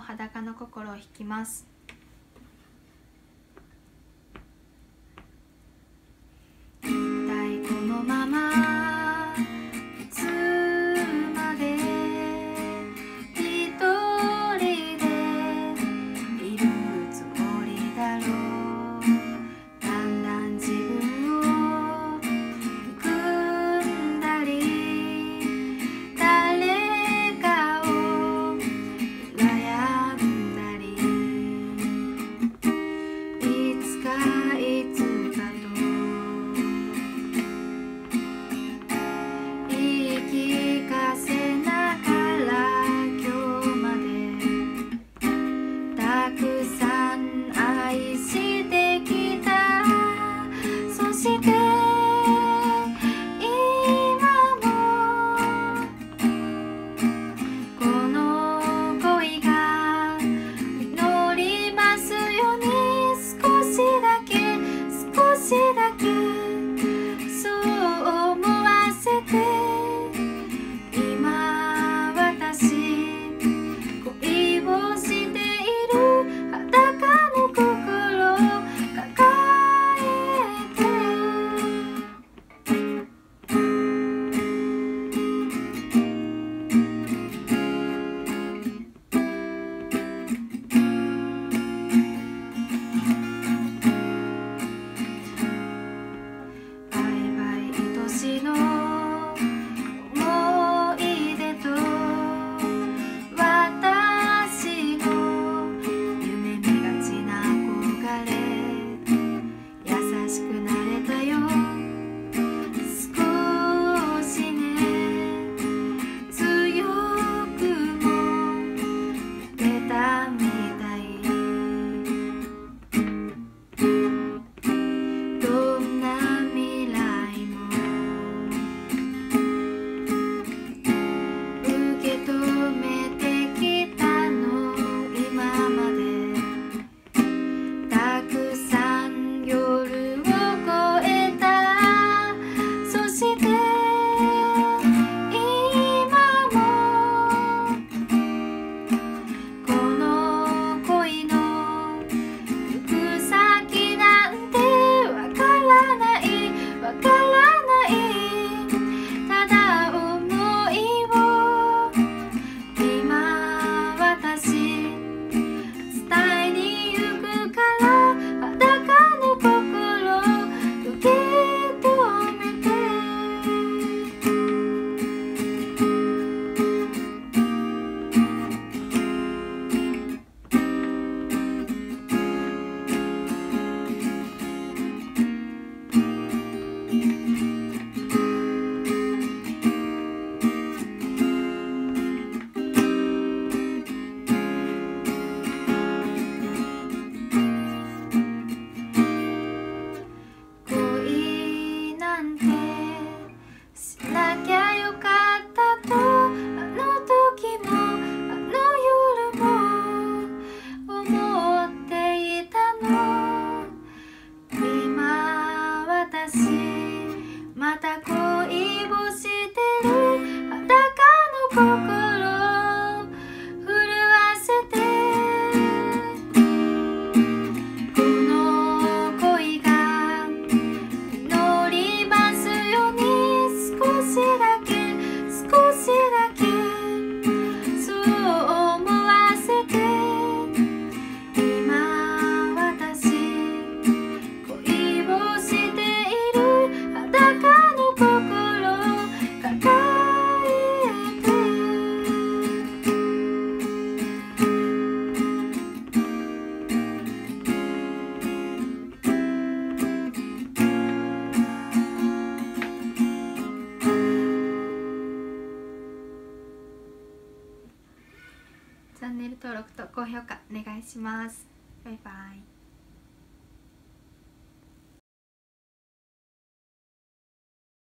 裸の心を弾きます。一体このままいつまで一人でいるつもりだろう。だんだん自分を憎んだり誰かを悩んだり、いつかいつかと言い聞かせながら今日までたくさん愛してきた。そして今もこの恋が実りますように、少しだけ少しだけそう思わせて、今私恋をしている裸の心を抱えて。バイバイ愛しの思い出と私の夢見がちな憧れ、優しくなれたよ少しね、強くも出たみたい。どんな未来も受け止めてきたの、今までたくさん夜を越えた。そして今もこの恋の行く先なんてわからないわからない。ただ想いを今私伝えに行くから、裸の心を受け止めて。恋なんてしなきゃよかったと、あの時もあの夜も思っていたの。今私また恋をしてる、裸の心を震わせて。この恋が実りますように、少しだけ少しだけそう思わせて。今私恋をしている、裸の心を抱えて。チャンネル登録と高評価お願いします。バイバイ。